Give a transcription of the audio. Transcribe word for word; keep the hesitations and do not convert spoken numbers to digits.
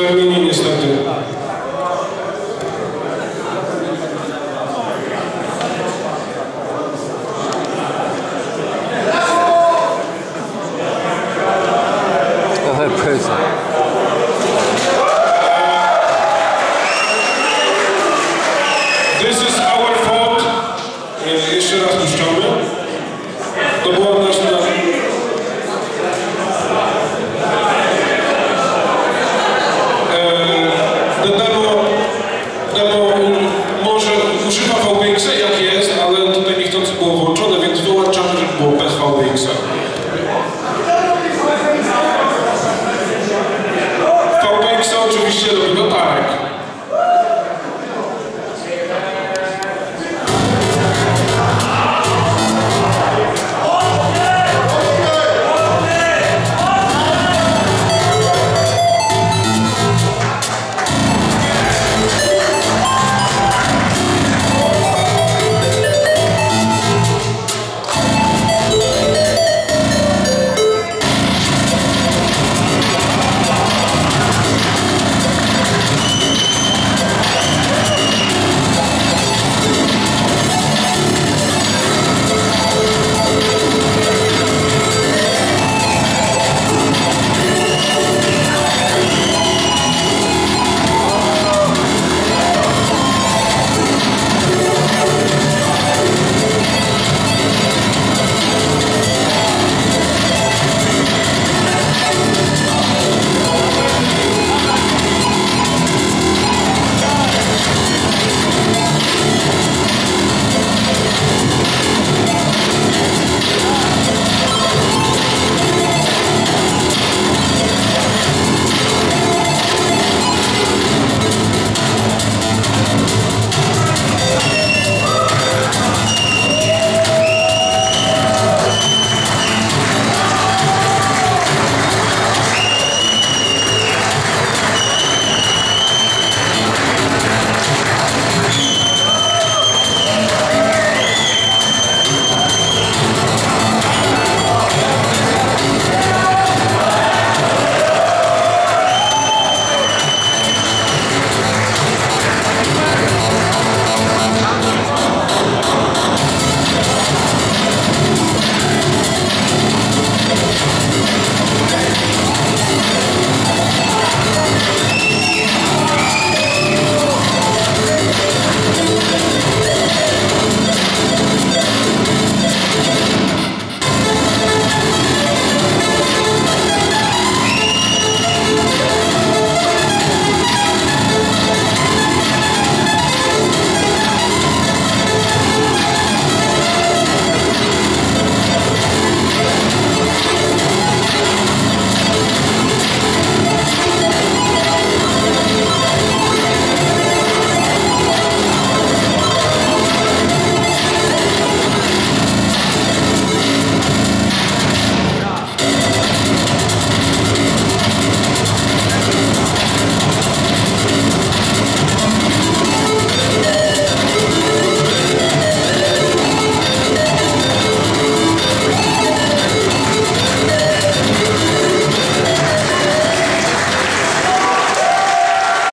terminie niestety. This is our fault. Jeszcze raz puszczamy. To była nasza... Demo, demo może używa V B X-a jak jest, ale tutaj niechcący było włączone, więc wyłączamy, żeby było bez V B X-a. V B X-a oczywiście robimy